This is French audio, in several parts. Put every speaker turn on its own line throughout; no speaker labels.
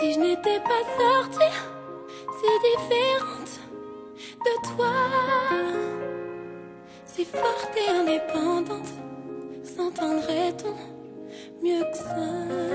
Si je n'étais pas sortie si différente de toi, si forte et indépendante, s'entendrait-on mieux que ça?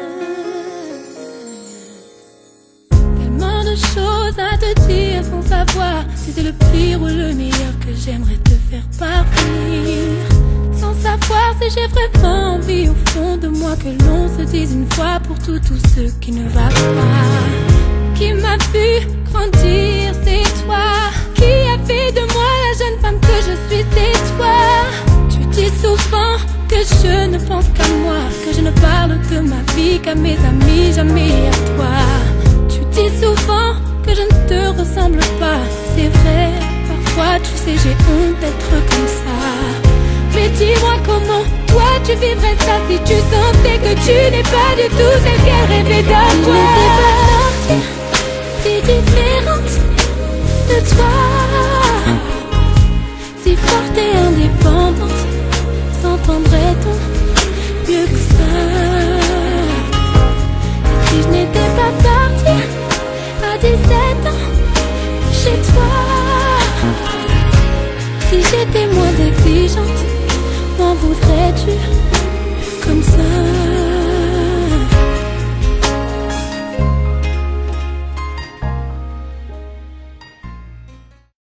Tellement de choses à te dire sans savoir si c'est le pire ou le meilleur que j'aimerais te faire parvenir. Sans savoir si j'ai vraiment envie au fond de moi que l'on se dise une fois pour tout ce qui ne va pas. Qui m'a vu grandir, c'est toi. Qui a fait de moi la jeune femme que je suis, c'est toi. Tu dis souvent que je ne pense qu'à moi, que je ne parle de ma vie qu'à mes amis, jamais à toi. Tu dis souvent que je ne te ressemble pas, c'est vrai, parfois tu sais j'ai honte d'être comme ça. Mais dis-moi comment toi tu vivrais ça si tu sentais que tu n'es pas du tout celle qu'elle rêvait d'avoir. Si différente de toi, si forte et indépendante, s'entendrait-on mieux que ça? Et si je n'étais pas partie à 17 ans chez toi, si j'étais moins exigeante, m'en voudrais-tu comme ça?